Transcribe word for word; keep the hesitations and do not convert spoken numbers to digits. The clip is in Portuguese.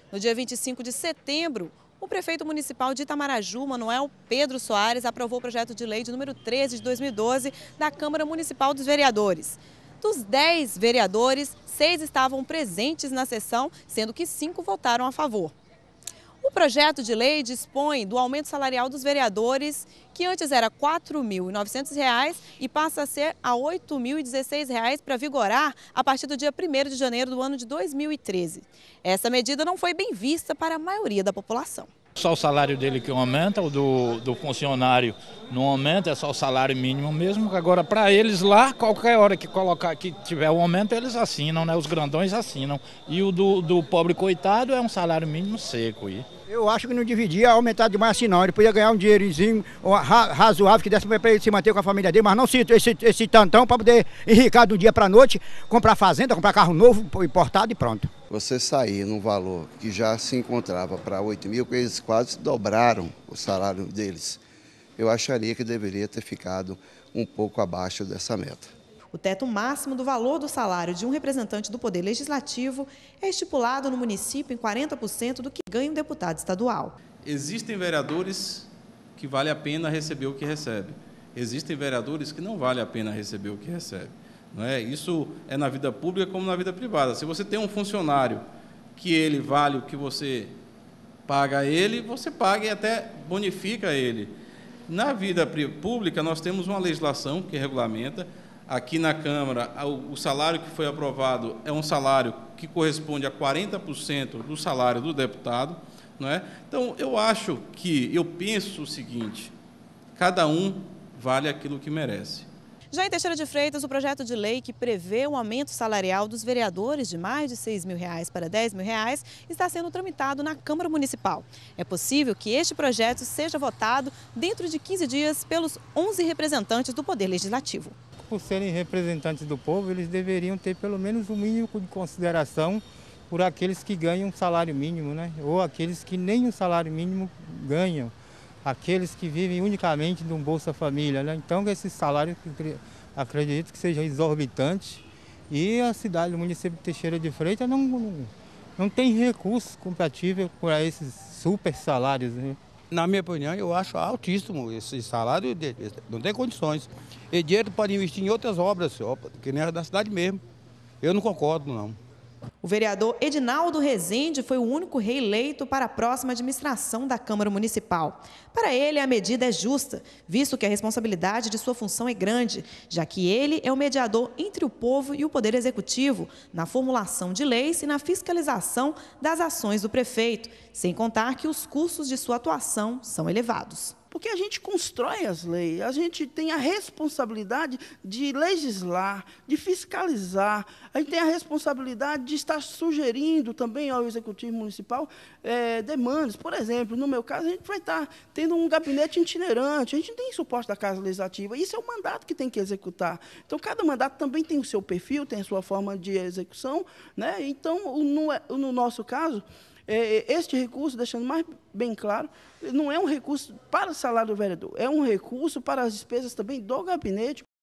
No dia vinte e cinco de setembro, o prefeito municipal de Itamaraju, Manuel Pedro Soares, aprovou o projeto de lei de número treze de dois mil e doze da Câmara Municipal dos Vereadores. Dos dez vereadores, seis estavam presentes na sessão, sendo que cinco votaram a favor. O projeto de lei dispõe do aumento salarial dos vereadores, que antes era quatro mil e novecentos reais e passa a ser a oito mil e dezesseis reais para vigorar a partir do dia primeiro de janeiro do ano de dois mil e treze. Essa medida não foi bem vista para a maioria da população. Só o salário dele que aumenta, o do, do funcionário não aumenta, é só o salário mínimo mesmo. Agora, para eles lá, qualquer hora que colocar que tiver o aumento, eles assinam, né? Os grandões assinam. E o do, do pobre coitado é um salário mínimo seco aí. Eu acho que não devidia aumentar demais assim não, ele podia ganhar um dinheirinho razoável que desse para ele se manter com a família dele, mas não esse, esse, esse tantão para poder enricar de um dia para a noite, comprar fazenda, comprar carro novo, importado e pronto. Você sair num valor que já se encontrava para oito mil, que eles quase dobraram o salário deles, eu acharia que deveria ter ficado um pouco abaixo dessa meta. O teto máximo do valor do salário de um representante do Poder Legislativo é estipulado no município em quarenta por cento do que ganha um deputado estadual. Existem vereadores que vale a pena receber o que recebe. Existem vereadores que não vale a pena receber o que recebe. Não é? Isso é na vida pública como na vida privada. Se você tem um funcionário que ele vale o que você paga a ele, você paga e até bonifica ele. Na vida pública, nós temos uma legislação que regulamenta. Aqui na Câmara, o salário que foi aprovado é um salário que corresponde a quarenta por cento do salário do deputado, não é? Então, eu acho que, eu penso o seguinte, cada um vale aquilo que merece. Já em Teixeira de Freitas, o projeto de lei que prevê o aumento salarial dos vereadores de mais de seis mil reais para dez mil reais está sendo tramitado na Câmara Municipal. É possível que este projeto seja votado dentro de quinze dias pelos onze representantes do Poder Legislativo. Por serem representantes do povo, eles deveriam ter pelo menos um mínimo de consideração por aqueles que ganham um salário mínimo, né? Ou aqueles que nem o salário mínimo ganham, aqueles que vivem unicamente de um Bolsa Família, né? Então, esse salário, acredito que seja exorbitante e a cidade, o município de Teixeira de Freitas não, não, não tem recurso compatível para esses super salários, né? Na minha opinião, eu acho altíssimo esse salário, não tem condições. E dinheiro pode investir em outras obras, que nem a da cidade mesmo. Eu não concordo, não. O vereador Edinaldo Rezende foi o único reeleito para a próxima administração da Câmara Municipal. Para ele, a medida é justa, visto que a responsabilidade de sua função é grande, já que ele é o mediador entre o povo e o Poder Executivo, na formulação de leis e na fiscalização das ações do prefeito, sem contar que os custos de sua atuação são elevados. Porque a gente constrói as leis, a gente tem a responsabilidade de legislar, de fiscalizar, a gente tem a responsabilidade de estar sugerindo também ao Executivo Municipal é, demandas. Por exemplo, no meu caso, a gente vai estar tendo um gabinete itinerante, a gente tem suporte da Casa Legislativa, isso é o mandato que tem que executar. Então, cada mandato também tem o seu perfil, tem a sua forma de execução, né? Então, no, no nosso caso, este recurso, deixando mais bem claro, não é um recurso para o salário do vereador, é um recurso para as despesas também do gabinete.